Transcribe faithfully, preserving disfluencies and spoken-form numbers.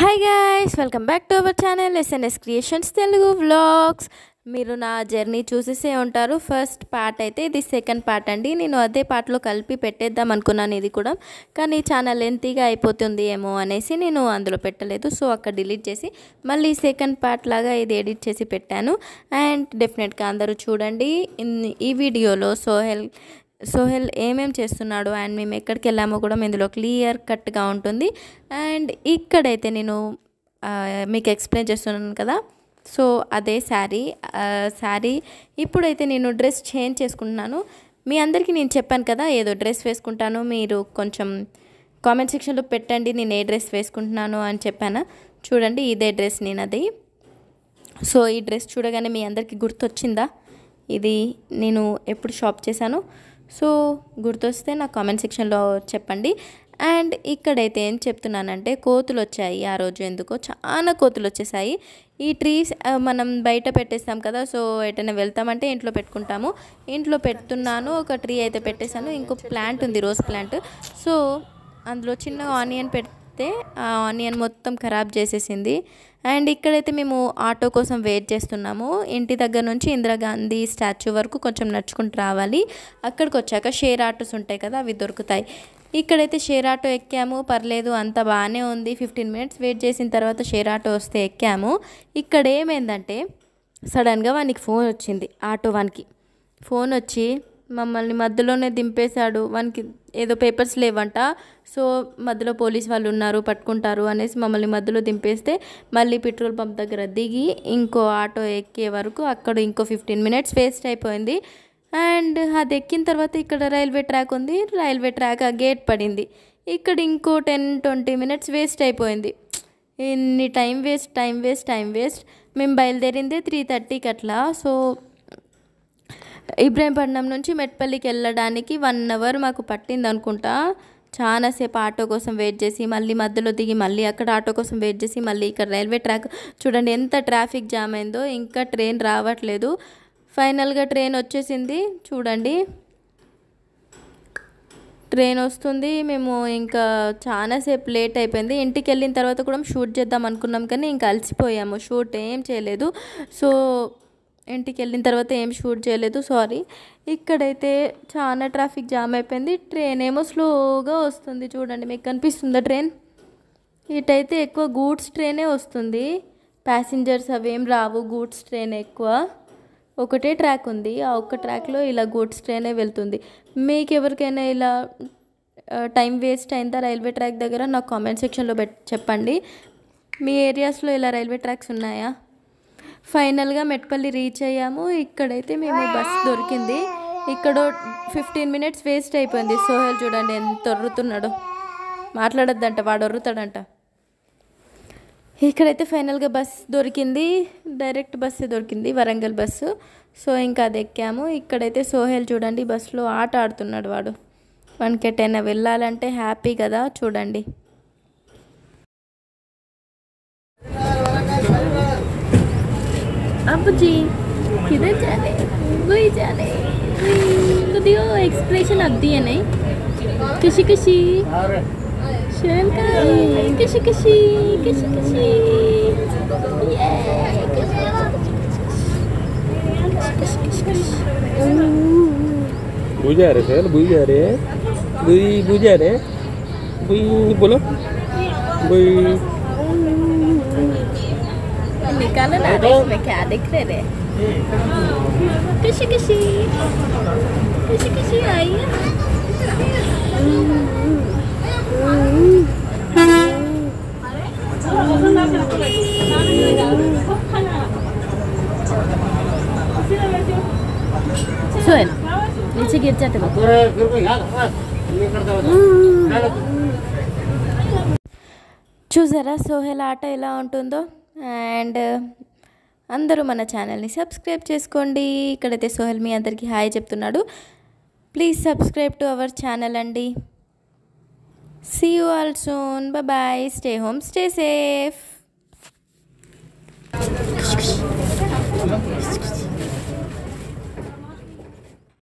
Hi guys, welcome back to our channel SNS creations Telugu vlogs. మీరు నా journey చూసేసే ఉంటారు. First part అయితే ఇది సెకండ్ పార్ట్ అండి. నేను అదే పార్ట్లో కలిపి పెట్టేద్దాం అనుకున్నాను ఇది కూడా, కానీ చాలా లెంతీగా అయిపోతుంది ఏమో అనేసి నేను అందులో పెట్టలేదు. సో అక్కడ డిలీట్ చేసి మళ్ళీ సెకండ్ పార్ట్ లాగా ఇది ఎడిట్ చేసి పెట్టాను. అండ్ డెఫినెట్గా అందరూ చూడండి. ఈ వీడియోలో సోహెల్ సోహెల్ ఏమేం చేస్తున్నాడు అండ్ మేము ఎక్కడికి వెళ్ళామో కూడా ఇందులో క్లియర్ కట్గా ఉంటుంది. అండ్ ఇక్కడైతే నేను మీకు ఎక్స్ప్లెయిన్ చేస్తున్నాను కదా, సో అదే శారీ శారీ ఇప్పుడైతే నేను డ్రెస్ చేంజ్ చేసుకుంటున్నాను. మీ అందరికీ నేను చెప్పాను కదా ఏదో డ్రెస్ వేసుకుంటాను, మీరు కొంచెం కామెంట్ సెక్షన్లో పెట్టండి నేను ఏ డ్రెస్ వేసుకుంటున్నాను అని చెప్పాను. చూడండి ఇదే డ్రెస్ నేను అది. సో ఈ డ్రెస్ చూడగానే మీ అందరికీ గుర్తొచ్చిందా? ఇది నేను ఎప్పుడు షాప్ చేశాను, సో గుర్తొస్తే నా కామెంట్ సెక్షన్లో చెప్పండి. అండ్ ఇక్కడైతే ఏం చెప్తున్నానంటే కోతులు వచ్చాయి ఆ రోజు, ఎందుకో చాలా కోతులు వచ్చేసాయి. ఈ ట్రీస్ మనం బయట పెట్టేస్తాం కదా, సో ఎటైనా వెళ్తామంటే ఇంట్లో పెట్టుకుంటాము. ఇంట్లో పెడుతున్నాను, ఒక ట్రీ అయితే పెట్టేశాను. ఇంకో ప్లాంట్ ఉంది, రోజ్ ప్లాంట్. సో అందులో చిన్న ఆనియన్ పెడితే ఆ ఆనియన్ మొత్తం ఖరాబ్ చేసేసింది. అండ్ ఇక్కడైతే మేము ఆటో కోసం వెయిట్ చేస్తున్నాము. ఇంటి దగ్గర నుంచి ఇందిరాగాంధీ స్టాచ్యూ వరకు కొంచెం నడుచుకుంటూ రావాలి. అక్కడికి వచ్చాక షేర్ ఆటోస్ ఉంటాయి కదా, అవి దొరుకుతాయి. ఇక్కడైతే షేర్ ఆటో ఎక్కాము, పర్లేదు అంత బాగానే ఉంది. ఫిఫ్టీన్ మినిట్స్ వెయిట్ చేసిన తర్వాత షేర్ ఆటో వస్తే ఎక్కాము. ఇక్కడ ఏమైందంటే సడన్గా వానికి ఫోన్ వచ్చింది. ఆటో వానికి ఫోన్ వచ్చి మమ్మల్ని మధ్యలోనే దింపేశాడు. వానికి ఏదో పేపర్స్ లేవంట, సో మధ్యలో పోలీస్ వాళ్ళు ఉన్నారు పట్టుకుంటారు అనేసి మమ్మల్ని మధ్యలో దింపేస్తే మళ్ళీ పెట్రోల్ పంప్ దగ్గర దిగి ఇంకో ఆటో ఎక్కే వరకు అక్కడ ఇంకో ఫిఫ్టీన్ మినిట్స్ వేస్ట్ అయిపోయింది. అండ్ అది ఎక్కిన తర్వాత ఇక్కడ రైల్వే ట్రాక్ ఉంది, రైల్వే ట్రాక్ ఆ గేట్ పడింది. ఇక్కడ ఇంకో టెన్ ట్వంటీ మినిట్స్ వేస్ట్ అయిపోయింది. ఇన్ని time waste time waste time waste మేము బయలుదేరిందే త్రీ థర్టీకి అట్లా. సో ఇబ్రాహీంపట్నం నుంచి మెట్పల్లికి వెళ్ళడానికి వన్ అవర్ మాకు పట్టింది అనుకుంటా. చాలాసేపు ఆటో కోసం వెయిట్ చేసి మళ్ళీ మధ్యలో దిగి మళ్ళీ అక్కడ ఆటో కోసం వెయిట్ చేసి మళ్ళీ ఇక్కడ రైల్వే ట్రాక్ చూడండి ఎంత ట్రాఫిక్ జామ్ అయిందో. ఇంకా ట్రైన్ రావట్లేదు. ఫైనల్గా ట్రైన్ వచ్చేసింది చూడండి, ట్రైన్ వస్తుంది. మేము ఇంకా చాలాసేపు లేట్ అయిపోయింది. ఇంటికి వెళ్ళిన తర్వాత కూడా షూట్ చేద్దాం అనుకున్నాం కానీ ఇంకా అలసిపోయాము, షూట్ ఏం చేయలేదు. సో ఇంటికి వెళ్ళిన తర్వాత ఏం షూట్ చేయలేదు, సారీ. ఇక్కడైతే చాలా ట్రాఫిక్ జామ్ అయిపోయింది. ట్రైన్ ఏమో స్లోగా వస్తుంది చూడండి, మీకు కనిపిస్తుందా ట్రైన్? ఇటైతే ఎక్కువ గూడ్స్ ట్రైనే వస్తుంది, ప్యాసింజర్స్ అవేం రావు. గూడ్స్ ట్రైన్ ఎక్కువ, ఒకటే ట్రాక్ ఉంది, ఆ ఒక్క ట్రాక్లో ఇలా గూడ్స్ ట్రైనే వెళ్తుంది. మీకు ఎవరికైనా ఇలా టైం వేస్ట్ అయిందా రైల్వే ట్రాక్ దగ్గర? నాకు కామెంట్ సెక్షన్లో పెట్ చెప్పండి. మీ ఏరియాస్లో ఇలా రైల్వే ట్రాక్స్ ఉన్నాయా? ఫైనల్గా మెట్పల్లి రీచ్ అయ్యాము. ఇక్కడైతే మేము బస్ దొరికింది. ఇక్కడ ఫిఫ్టీన్ మినిట్స్ వేస్ట్ అయిపోయింది. సోహెల్ చూడండి ఎంత ఒర్రుతున్నాడో, మాట్లాడొద్దంట వాడు, ఒర్రుతాడంట. ఇక్కడైతే ఫైనల్గా బస్ దొరికింది, డైరెక్ట్ బస్సే దొరికింది, వరంగల్ బస్సు. సో ఇంకా అది ఎక్కాము. ఇక్కడైతే సోహెల్ చూడండి బస్సులో ఆట ఆడుతున్నాడు. వాడు వానికి ఎటైనా వెళ్ళాలంటే హ్యాపీ కదా, చూడండి. अब जी किधर जाने, वही जाने तो दियो एक्सप्रेशन अब दिए नहीं, खुशी खुशी शर्म का खुशी खुशी खुशी खुशी ये बुझा रहे सर, बुझा रहे बुझ बुझा रहे बुझ बोलो बुझ निकालो ना, इसमें क्या दिख रहे? खुशी खुशी खुशी खुशी आई है. सोहेल नीचे गिर जाते हो. చూసారా సోహెల్ ఆట ఎలా ఉంటుందో? అండ్ అందరూ మన ఛానల్ని సబ్స్క్రైబ్ చేసుకోండి. ఇక్కడైతే సోహెల్ మీ అందరికీ హాయ్ చెప్తున్నాడు. Please subscribe to our channel అండి. See you all soon, bye bye, stay home, stay safe.